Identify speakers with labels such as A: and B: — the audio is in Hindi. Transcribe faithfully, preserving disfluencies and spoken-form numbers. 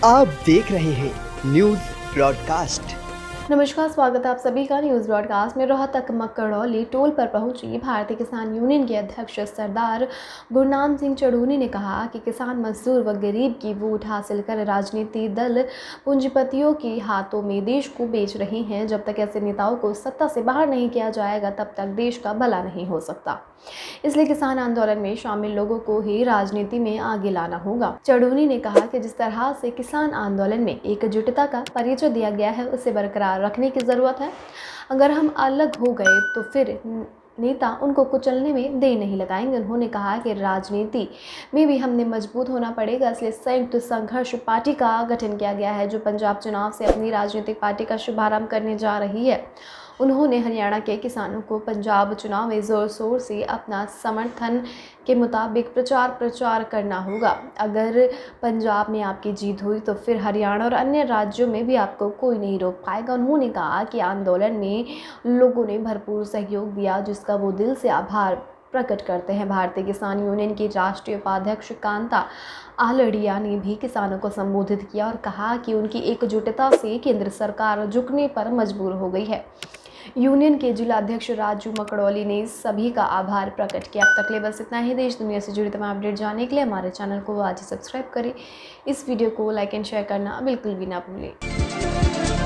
A: आप देख रहे हैं न्यूज ब्रॉडकास्ट।
B: नमस्कार, स्वागत है आप सभी का न्यूज़ ब्रॉडकास्ट में। रोहतक मकड़ौली टोल पर पहुंची भारतीय किसान यूनियन के अध्यक्ष सरदार गुरनाम सिंह चढ़ूनी ने कहा कि किसान, मजदूर व गरीब की वोट हासिल कर राजनीतिक दल पूंजीपतियों के हाथों में देश को बेच रहे हैं। जब तक ऐसे नेताओं को सत्ता से बाहर नहीं किया जाएगा तब तक देश का भला नहीं हो सकता। इसलिए किसान आंदोलन में शामिल लोगों को ही राजनीति में आगे लाना होगा। चढ़ूनी ने कहा कि जिस तरह से किसान आंदोलन में एकजुटता का परिचय दिया गया है उसे बरकरार रखने की ज़रूरत है। अगर हम अलग हो गए तो फिर नेता उनको कुचलने में देर नहीं लगाएंगे। उन्होंने कहा कि राजनीति में भी हमने मजबूत होना पड़ेगा, इसलिए संयुक्त संघर्ष पार्टी का गठन किया गया है जो पंजाब चुनाव से अपनी राजनीतिक पार्टी का शुभारंभ करने जा रही है। उन्होंने हरियाणा के किसानों को पंजाब चुनाव में ज़ोर शोर से अपना समर्थन के मुताबिक प्रचार प्रचार करना होगा। अगर पंजाब में आपकी जीत हुई तो फिर हरियाणा और अन्य राज्यों में भी आपको कोई नहीं रोक पाएगा। उन्होंने कहा कि आंदोलन में लोगों ने भरपूर सहयोग दिया जिसका वो दिल से आभार प्रकट करते हैं। भारतीय किसान यूनियन की राष्ट्रीय उपाध्यक्ष कांता आलड़िया ने भी किसानों को संबोधित किया और कहा कि उनकी एकजुटता से केंद्र सरकार झुकने पर मजबूर हो गई है। यूनियन के जिला अध्यक्ष राजू मकड़ौली ने सभी का आभार प्रकट किया। अब तक ले बस इतना ही। देश दुनिया से जुड़ी तमाम अपडेट जानने के लिए हमारे चैनल को आज ही सब्सक्राइब करें। इस वीडियो को लाइक एंड शेयर करना बिल्कुल भी ना भूलें।